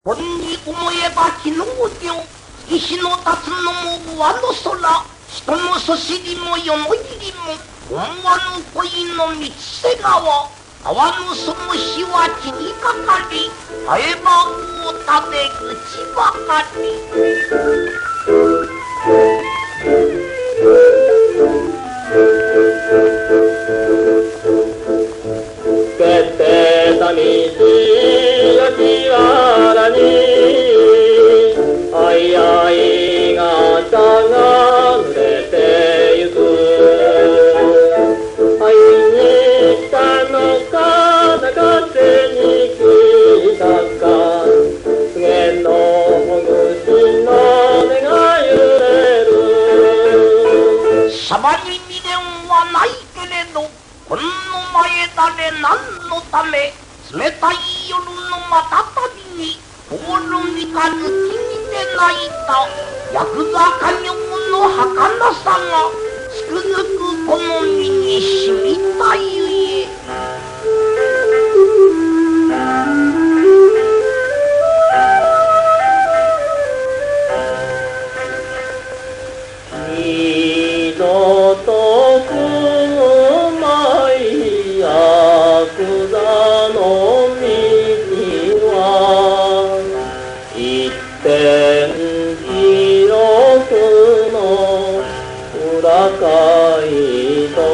本に思えば昨日上、石の立つのも上の空、人のそしりも世の入りも、思わぬ恋の三瀬川、川のその日は気にかかり、会えば大食べ口ばかり。 けてた道よきわらにあいあいがたが濡れてゆく会いに来たのか泣かせに来たか告のほぐしの根が揺れるさばに未練はないけれどこんの前誰何のため冷たい夜のまたたびに通る三日月にて泣いたヤクザ家業の儚さがつくづくこの身に染みたゆえ二度と来るまいヤクザの道は一点広くの裏街道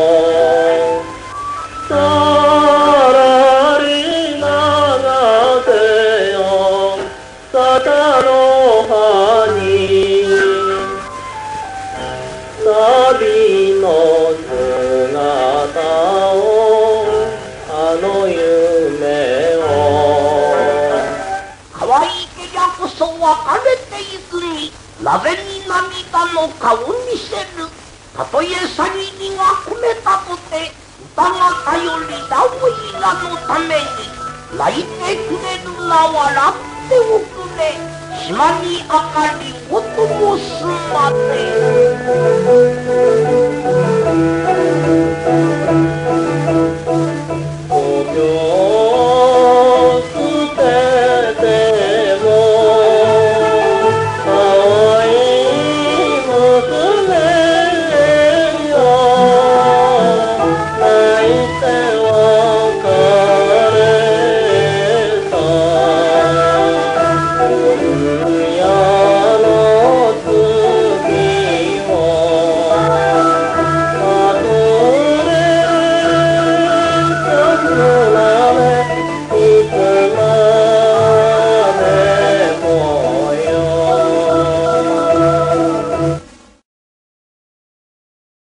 さらり流せよ沙汰の葉に旅の姿をあの夢を可愛けりゃこそ別れていくになぜに涙の顔見せるたとえ詐欺にが込めたとて歌が頼りだおいらのために泣いてくれるな笑っておくれ島に明かりを灯すまで